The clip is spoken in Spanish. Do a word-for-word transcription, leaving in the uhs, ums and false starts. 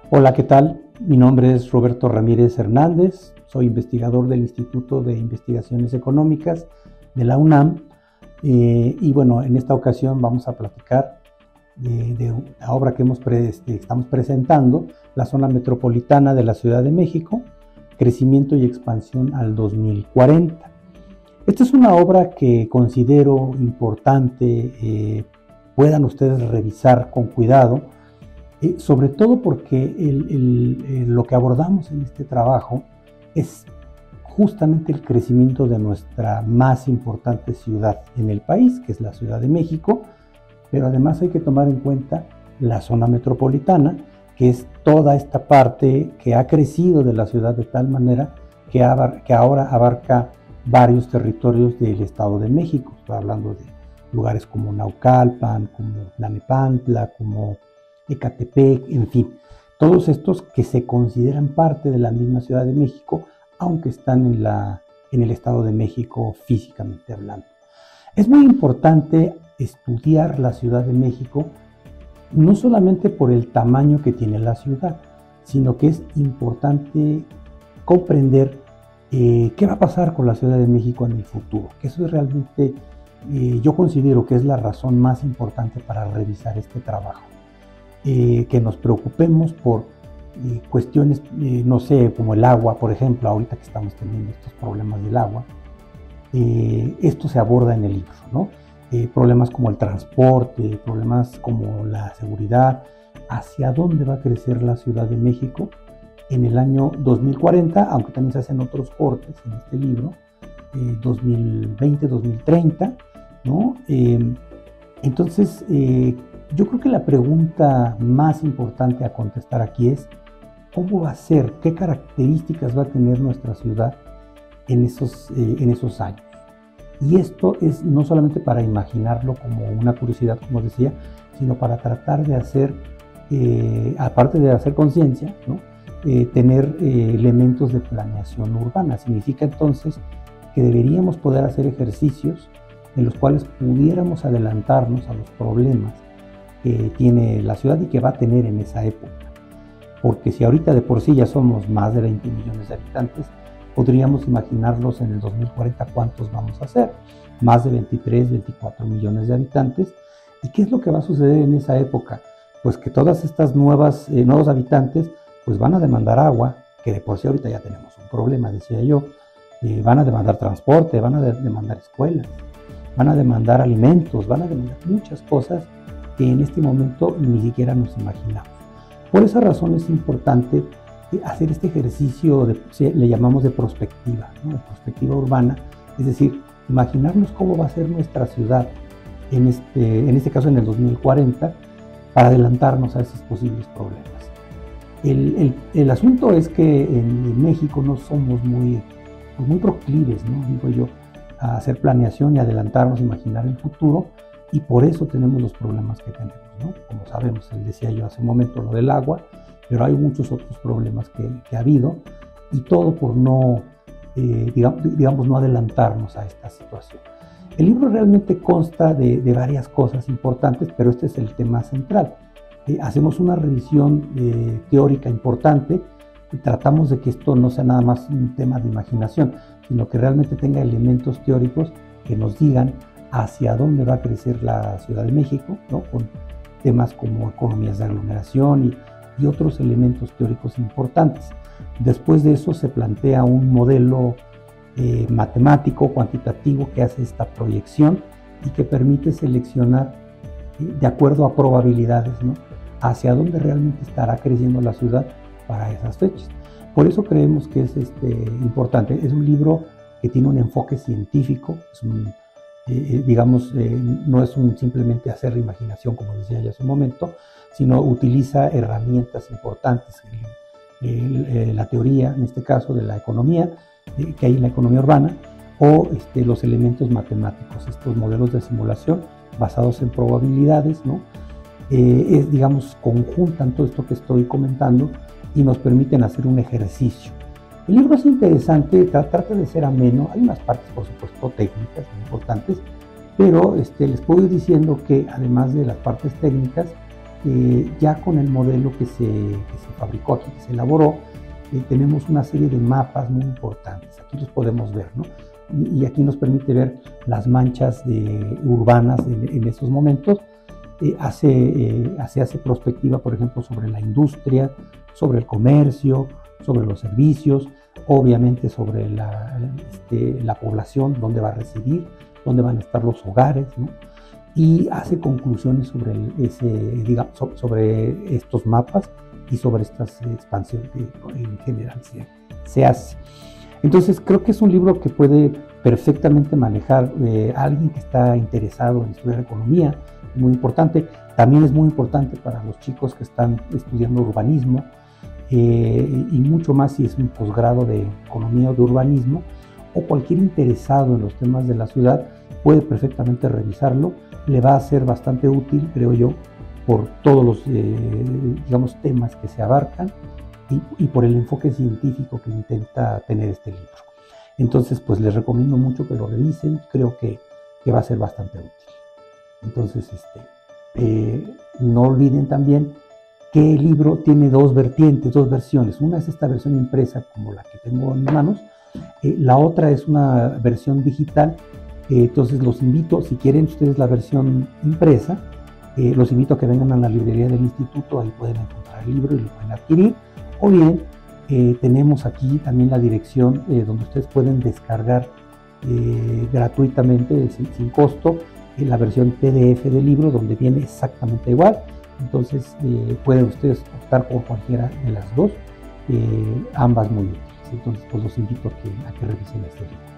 Hola, ¿qué tal? Mi nombre es Roberto Ramírez Hernández, soy investigador del Instituto de Investigaciones Económicas de la UNAM eh, y bueno, en esta ocasión vamos a platicar de, de la obra que hemos pre, este, estamos presentando, la zona metropolitana de la Ciudad de México, crecimiento y expansión al dos mil cuarenta. Esta es una obra que considero importante, eh, puedan ustedes revisar con cuidado, Eh, sobre todo porque el, el, el, lo que abordamos en este trabajo es justamente el crecimiento de nuestra más importante ciudad en el país, que es la Ciudad de México, pero además hay que tomar en cuenta la zona metropolitana, que es toda esta parte que ha crecido de la ciudad de tal manera que, abar, que ahora abarca varios territorios del Estado de México. Estoy hablando de lugares como Naucalpan, como Tlalnepantla, como Ecatepec, en fin, todos estos que se consideran parte de la misma Ciudad de México, aunque están en, la, en el Estado de México físicamente hablando. Es muy importante estudiar la Ciudad de México, no solamente por el tamaño que tiene la ciudad, sino que es importante comprender eh, qué va a pasar con la Ciudad de México en el futuro, que eso es realmente, eh, yo considero que es la razón más importante para revisar este trabajo. Eh, que nos preocupemos por eh, cuestiones, eh, no sé, como el agua, por ejemplo, ahorita que estamos teniendo estos problemas del agua, eh, esto se aborda en el libro, ¿no? Eh, problemas como el transporte, problemas como la seguridad, hacia dónde va a crecer la Ciudad de México en el año dos mil cuarenta, aunque también se hacen otros cortes en este libro, eh, dos mil veinte, dos mil treinta, ¿no? Eh, entonces, eh, yo creo que la pregunta más importante a contestar aquí es ¿cómo va a ser? ¿Qué características va a tener nuestra ciudad en esos, eh, en esos años? Y esto es no solamente para imaginarlo como una curiosidad, como decía, sino para tratar de hacer, eh, aparte de hacer conciencia, ¿no? eh, tener eh, elementos de planeación urbana. Significa entonces que deberíamos poder hacer ejercicios en los cuales pudiéramos adelantarnos a los problemas que tiene la ciudad y que va a tener en esa época. Porque si ahorita de por sí ya somos más de veinte millones de habitantes, podríamos imaginarlos en el dos mil cuarenta cuántos vamos a ser, más de veintitrés, veinticuatro millones de habitantes. ¿Y qué es lo que va a suceder en esa época? Pues que todas estas nuevas, eh, nuevos habitantes pues van a demandar agua, que de por sí ahorita ya tenemos un problema, decía yo, eh, van a demandar transporte, van a de demandar escuelas, van a demandar alimentos, van a demandar muchas cosas que en este momento ni siquiera nos imaginamos. Por esa razón es importante hacer este ejercicio, de, le llamamos de prospectiva, ¿no? De prospectiva urbana, es decir, imaginarnos cómo va a ser nuestra ciudad, en este, en este caso en el dos mil cuarenta, para adelantarnos a esos posibles problemas. El, el, el asunto es que en México no somos muy, pues muy proclives, ¿no? Digo yo, a hacer planeación y adelantarnos, imaginar el futuro, y por eso tenemos los problemas que tenemos, ¿no? Como sabemos, les decía yo hace un momento lo del agua, pero hay muchos otros problemas que, que ha habido, y todo por no, eh, digamos, digamos, no adelantarnos a esta situación. El libro realmente consta de, de varias cosas importantes, pero este es el tema central. Eh, hacemos una revisión eh, teórica importante y tratamos de que esto no sea nada más un tema de imaginación, sino que realmente tenga elementos teóricos que nos digan hacia dónde va a crecer la Ciudad de México, ¿no? Con temas como economías de aglomeración y, y otros elementos teóricos importantes. Después de eso se plantea un modelo eh, matemático, cuantitativo, que hace esta proyección y que permite seleccionar, eh, de acuerdo a probabilidades, ¿no? Hacia dónde realmente estará creciendo la ciudad para esas fechas. Por eso creemos que es este, importante. Es un libro que tiene un enfoque científico, es un Eh, digamos, eh, no es un simplemente hacer imaginación, como decía yo hace un momento, sino utiliza herramientas importantes, el, el, eh, la teoría, en este caso, de la economía, eh, que hay en la economía urbana, o este, los elementos matemáticos, estos modelos de simulación basados en probabilidades, ¿no? Eh, es, digamos, conjuntan todo esto que estoy comentando y nos permiten hacer un ejercicio. El libro es interesante, trata de ser ameno, hay unas partes por supuesto técnicas muy importantes, pero este, les puedo ir diciendo que además de las partes técnicas, eh, ya con el modelo que se, que se fabricó aquí, que se elaboró, eh, tenemos una serie de mapas muy importantes. Aquí los podemos ver, ¿no? Y, y aquí nos permite ver las manchas de, urbanas en, en esos momentos. Eh, hace, eh, hace, hace prospectiva, por ejemplo, sobre la industria, sobre el comercio, sobre los servicios, obviamente sobre la, este, la población, dónde va a residir, dónde van a estar los hogares, ¿no? Y hace conclusiones sobre, el, ese, digamos, sobre estos mapas y sobre estas expansiones que en general se, se hace. Entonces creo que es un libro que puede perfectamente manejar eh, a alguien que está interesado en estudiar economía, muy importante. También es muy importante para los chicos que están estudiando urbanismo, eh, y mucho más si es un posgrado de economía o de urbanismo, o cualquier interesado en los temas de la ciudad puede perfectamente revisarlo. Le va a ser bastante útil, creo yo, por todos los eh, digamos, temas que se abarcan y, y por el enfoque científico que intenta tener este libro. Entonces, pues les recomiendo mucho que lo revisen, creo que, que va a ser bastante útil. Entonces, este, eh, no olviden también que el libro tiene dos vertientes, dos versiones. Una es esta versión impresa, como la que tengo en mis manos. Eh, la otra es una versión digital. Eh, entonces los invito, si quieren ustedes la versión impresa, eh, los invito a que vengan a la librería del instituto, ahí pueden encontrar el libro y lo pueden adquirir. O bien, eh, tenemos aquí también la dirección eh, donde ustedes pueden descargar eh, gratuitamente, sin, sin costo, eh, la versión P D F del libro, donde viene exactamente igual. Entonces eh, pueden ustedes optar por cualquiera de las dos, eh, ambas muy útiles. Entonces pues los invito a que, a que revisen este libro.